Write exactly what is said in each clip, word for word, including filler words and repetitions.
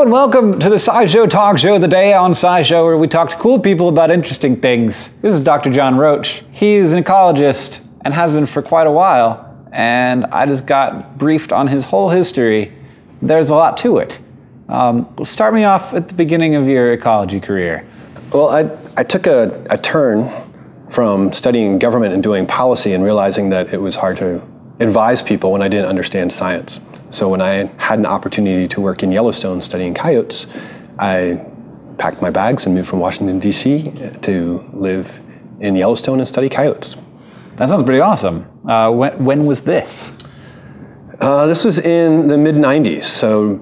and welcome to the SciShow talk show, the day on SciShow where we talk to cool people about interesting things. This is Doctor John Roach. He's an ecologist and has been for quite a while, and I just got briefed on his whole history. There's a lot to it. Um, start me off at the beginning of your ecology career. Well, I, I took a, a turn from studying government and doing policy and realizing that it was hard to advise people when I didn't understand science. So when I had an opportunity to work in Yellowstone studying coyotes, I packed my bags and moved from Washington, D C to live in Yellowstone and study coyotes. That sounds pretty awesome. Uh, when, when was this? Uh, this was in the mid nineties, so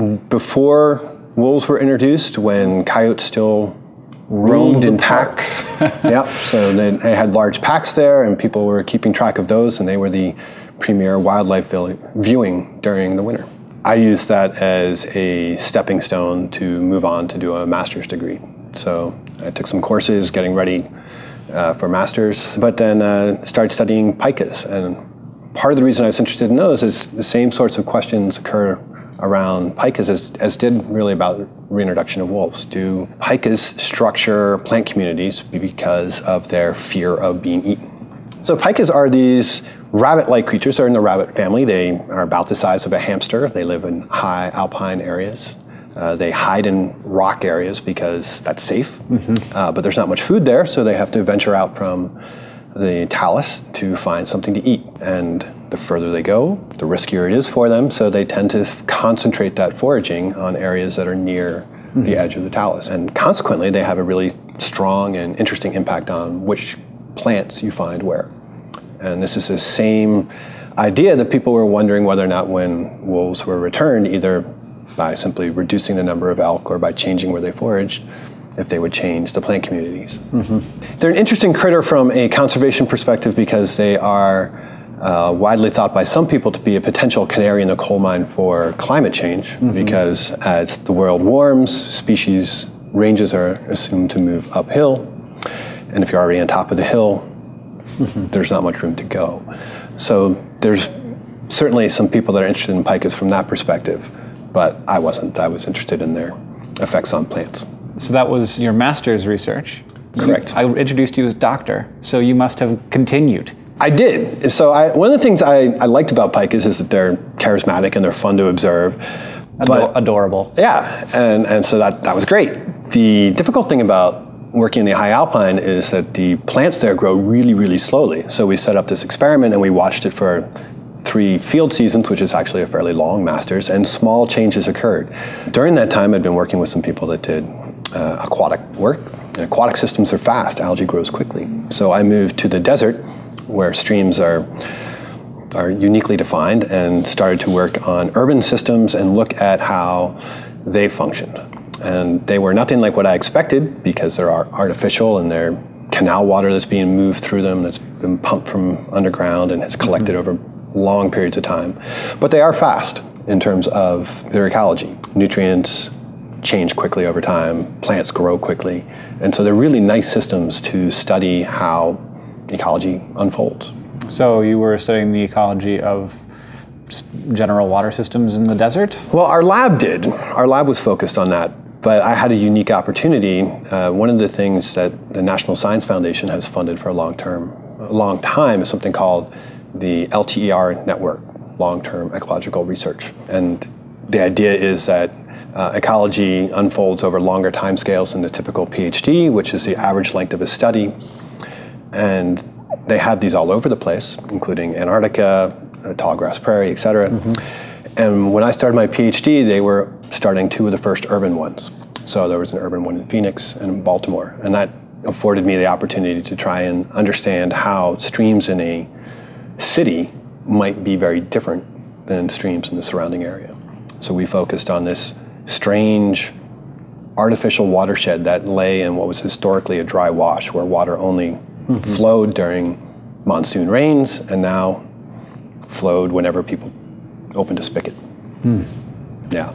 before wolves were introduced, when coyotes still roamed in packs. Yep, so they, they had large packs there and people were keeping track of those, and they were the premier wildlife viewing during the winter. I used that as a stepping stone to move on to do a master's degree. So I took some courses getting ready uh, for master's, but then uh, started studying pikas. And part of the reason I was interested in those is the same sorts of questions occur around pikas as, as did really about reintroduction of wolves. Do pikas structure plant communities because of their fear of being eaten? So pikas are these rabbit-like creatures. They're in the rabbit family. They are about the size of a hamster. They live in high alpine areas. Uh, they hide in rock areas because that's safe, mm-hmm. uh, but there's not much food there, so they have to venture out from the talus to find something to eat. And the further they go, the riskier it is for them, so they tend to concentrate that foraging on areas that are near mm-hmm. the edge of the talus. And consequently, they have a really strong and interesting impact on which plants you find where. And this is the same idea that people were wondering whether or not when wolves were returned, either by simply reducing the number of elk or by changing where they foraged, if they would change the plant communities. Mm-hmm. They're an interesting critter from a conservation perspective because they are uh, widely thought by some people to be a potential canary in the coal mine for climate change, mm-hmm. because as the world warms, species ranges are assumed to move uphill. And if you're already on top of the hill, mm-hmm. there's not much room to go. So there's certainly some people that are interested in pikas from that perspective, but I wasn't. I was interested in their effects on plants. So that was your master's research? Correct. You, I introduced you as doctor, so you must have continued. I did. So I, one of the things I, I liked about pikas is that they're charismatic and they're fun to observe. Ador but, adorable. Yeah, and, and so that, that was great. The difficult thing about working in the high alpine is that the plants there grow really, really slowly. So we set up this experiment and we watched it for three field seasons, which is actually a fairly long master's, and small changes occurred. During that time, I'd been working with some people that did uh, aquatic work. And aquatic systems are fast, algae grows quickly. So I moved to the desert, where streams are, are uniquely defined, and started to work on urban systems and look at how they functioned. And they were nothing like what I expected because they're artificial and they're canal water that's being moved through them, that's been pumped from underground and has collected mm-hmm. over long periods of time. But they are fast in terms of their ecology. Nutrients change quickly over time, plants grow quickly, and so they're really nice systems to study how ecology unfolds. So you were studying the ecology of general water systems in the desert? Well, our lab did. Our lab was focused on that. But I had a unique opportunity. Uh, one of the things that the National Science Foundation has funded for a long term, a long time is something called the L T E R network, long-term ecological research. And the idea is that uh, ecology unfolds over longer timescales than the typical PhD, which is the average length of a study. And they have these all over the place, including Antarctica, uh, tall grass prairie, et cetera. Mm-hmm. And when I started my PhD, they were starting two of the first urban ones. So there was an urban one in Phoenix and in Baltimore. And that afforded me the opportunity to try and understand how streams in a city might be very different than streams in the surrounding area. So we focused on this strange artificial watershed that lay in what was historically a dry wash, where water only mm-hmm. flowed during monsoon rains and now flowed whenever people opened a spigot. Mm. Yeah.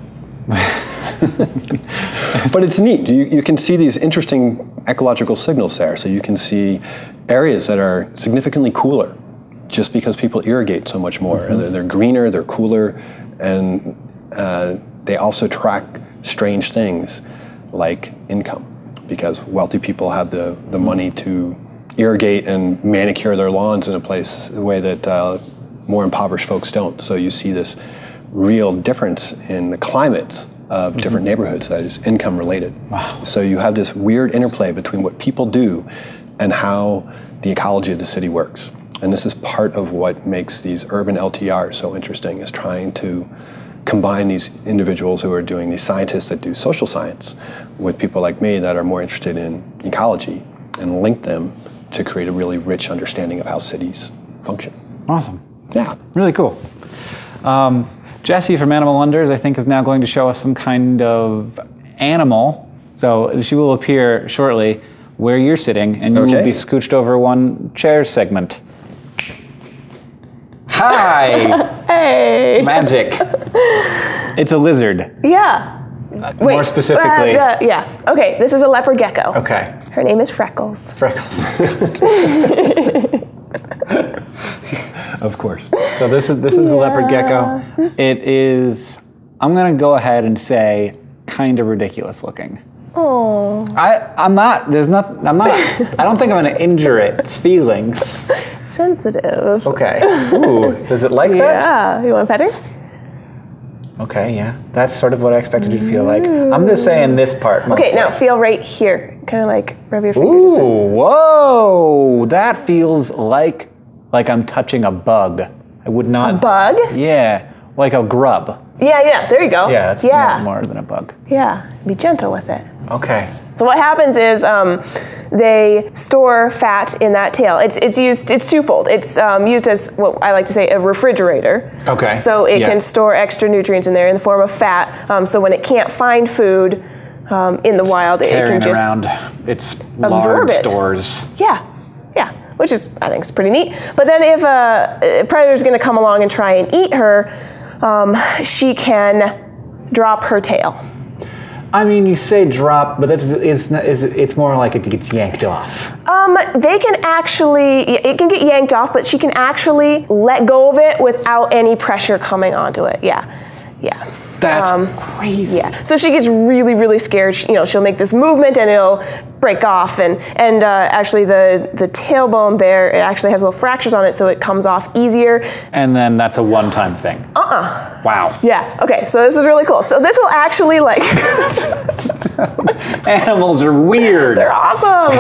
But it's neat. You, you can see these interesting ecological signals there. So you can see areas that are significantly cooler just because people irrigate so much more. Mm-hmm. they're, they're greener, they're cooler, and uh, they also track strange things like income, because wealthy people have the, the money to irrigate and manicure their lawns in a place the way that uh, more impoverished folks don't. So you see this real difference in the climates of different mm-hmm. neighborhoods that is income related. Wow. So you have this weird interplay between what people do and how the ecology of the city works. And this is part of what makes these urban L T Rs so interesting, is trying to combine these individuals who are doing, these scientists that do social science, with people like me that are more interested in ecology, and link them to create a really rich understanding of how cities function. Awesome. Yeah. Really cool. Um, Jessi from Animal Wonders, I think, is now going to show us some kind of animal. So she will appear shortly where you're sitting, and you okay. will be scooched over one chair segment. Hi! Hey! Magic. It's a lizard. Yeah. Uh, Wait, more specifically. Uh, uh, yeah. Okay, this is a leopard gecko. Okay. Her name is Freckles. Freckles. Of course. So this is this is yeah. a leopard gecko. It is, I'm gonna go ahead and say, kind of ridiculous looking. Oh. I I'm not. There's nothing. I'm not. I don't think I'm gonna injure its feelings. Sensitive. Okay. Ooh. Does it like that? Yeah. You want to pet her? Okay. Yeah. That's sort of what I expected you to feel like. I'm just saying this part. Mostly. Okay. Now feel right here. Kind of like rub your fingers. Ooh. Whoa. That feels like. Like I'm touching a bug. I would not. A bug? Yeah, like a grub. Yeah, yeah, there you go. Yeah, that's yeah. more, more than a bug. Yeah, be gentle with it. Okay. So what happens is um, they store fat in that tail. It's it's used. It's twofold. It's um, used as what I like to say a refrigerator. Okay. So it yeah. can store extra nutrients in there in the form of fat. Um, so when it can't find food um, in the it's wild, it can just around its absorb large it. stores. Yeah, yeah. Which is, I think, is pretty neat. But then if a, a predator is going to come along and try and eat her, um, she can drop her tail. I mean, you say drop, but that's it's not, it's, it's more like it gets yanked off. Um, they can actually, it can get yanked off, but she can actually let go of it without any pressure coming onto it. Yeah, yeah. That's um, crazy. Yeah. So if she gets really, really scared, she, you know, she'll make this movement and it'll break off. And and uh, actually, the the tailbone there, it actually has little fractures on it, so it comes off easier. And then that's a one-time thing. Uh-uh. Wow. Yeah. Okay. So this is really cool. So this will actually like. Animals are weird. They're awesome.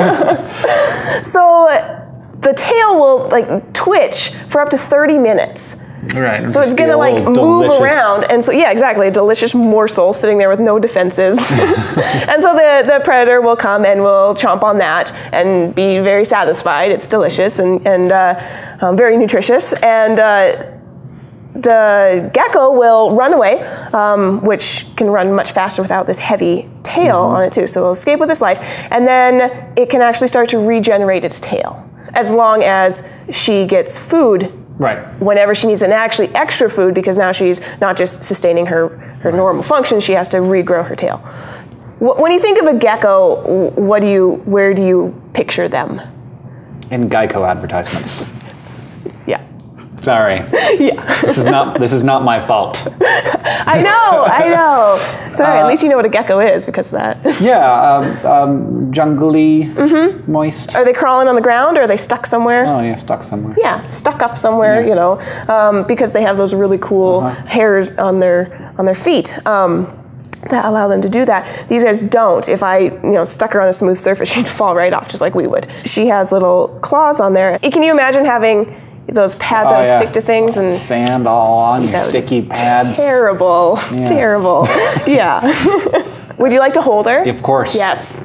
So the tail will like twitch for up to thirty minutes. Right. So it's gonna like move delicious. around, and so yeah, exactly, a delicious morsel sitting there with no defenses. And so the the predator will come and will chomp on that and be very satisfied. It's delicious and and uh, um, very nutritious. And uh, the gecko will run away, um, which can run much faster without this heavy tail mm-hmm. on it too. So it'll escape with its life, and then it can actually start to regenerate its tail as long as she gets food. Right. Whenever she needs an actually extra food, because now she's not just sustaining her, her normal function, she has to regrow her tail. When you think of a gecko, what do you, where do you picture them? In Geico advertisements. Yeah. Sorry. Yeah. This is not this is not my fault. I know, I know. It's all right, uh, at least you know what a gecko is because of that. Yeah, um, um, jungly, mm-hmm. moist. Are they crawling on the ground or are they stuck somewhere? Oh yeah, stuck somewhere. Yeah, stuck up somewhere, yeah. you know, um, because they have those really cool uh-huh. hairs on their on their feet. Um, that allow them to do that. These guys don't. If I, you know, stuck her on a smooth surface, she'd fall right off just like we would. She has little claws on there. Can you imagine having those pads oh, that yeah. stick to things and sand all on your sticky pads? Terrible, yeah. terrible. Yeah. Would you like to hold her? Of course. Yes.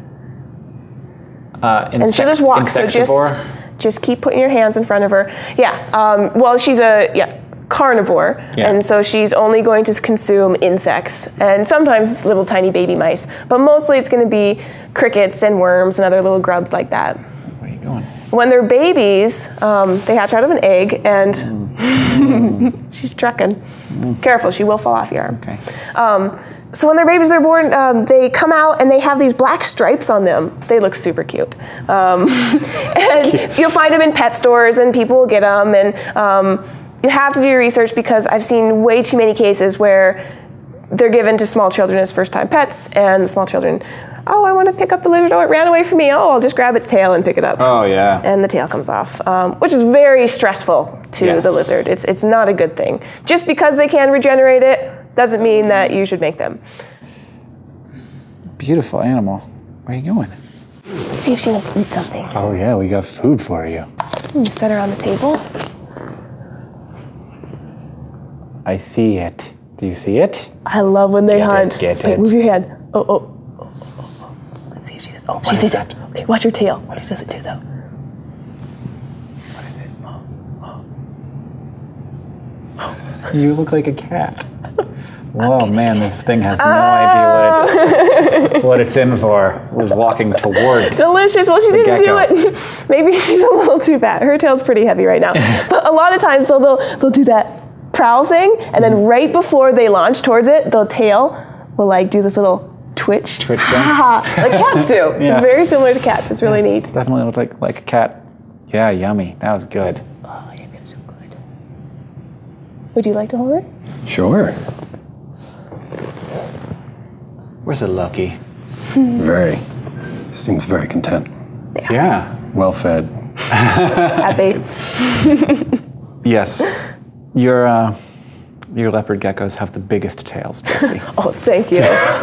Uh, insect, and she'll just walk. So just, just keep putting your hands in front of her. Yeah. Um, well, she's a yeah. carnivore, yeah. and so she's only going to consume insects and sometimes little tiny baby mice, but mostly it's going to be crickets and worms and other little grubs like that. What are you doing? When they're babies, um, they hatch out of an egg, and mm. she's trucking. Mm. Careful, she will fall off your arm. Okay. Um, so when they're babies, they're born, um, they come out and they have these black stripes on them. They look super cute. Um, and cute. You'll find them in pet stores and people will get them, and um, you have to do your research because I've seen way too many cases where they're given to small children as first-time pets, and the small children, oh, I want to pick up the lizard. Oh, it ran away from me. Oh, I'll just grab its tail and pick it up. Oh, yeah. And the tail comes off, um, which is very stressful to Yes. the lizard. It's, it's not a good thing. Just because they can regenerate it doesn't mean that you should make them. Beautiful animal. Where are you going? Let's see if she wants to eat something. Oh, yeah, we got food for you. Just set her on the table. I see it. Do you see it? I love when they Get it, hunt. get Wait, it. move your hand. Oh, oh, oh, oh, oh. Let's see if she does. Oh, she is sees that? it. Okay, watch her tail. What does it do, though? What is it? You look like a cat. Whoa, man, this thing has no Ah. idea what it's, what it's in for. It was walking toward. Delicious. Well, she didn't do gecko. it. Maybe she's a little too fat. Her tail's pretty heavy right now. But a lot of times, so they'll they'll do that prowl thing, and then right before they launch towards it, the tail will like do this little twitch. Twitch thing. Like cats do. Yeah. It's very similar to cats. It's really neat. Definitely looked like, like a cat. Yeah, yummy. That was good. Oh, you're being so good. Would you like to hold it? Sure. Where's it, Loki? Very. Seems very content. Yeah. Well fed. Happy. Yes. Your uh, your leopard geckos have the biggest tails, Jessi. Oh, thank you.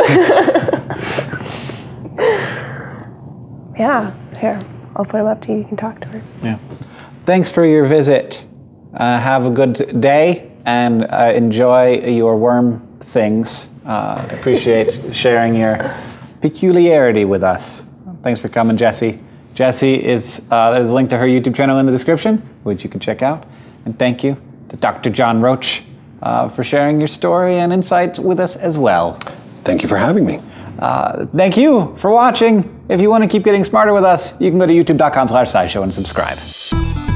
Yeah, here. I'll put him up to you. You can talk to her. Yeah. Thanks for your visit. Uh, have a good day and uh, enjoy your worm things. Uh, I appreciate sharing your peculiarity with us. Thanks for coming, Jessi. Jessi is uh, there's a link to her YouTube channel in the description, which you can check out. And thank you to Doctor John Roach uh, for sharing your story and insight with us as well. Thank you for having me. Uh, thank you for watching. If you want to keep getting smarter with us, you can go to youtube dot com slash scishow and subscribe.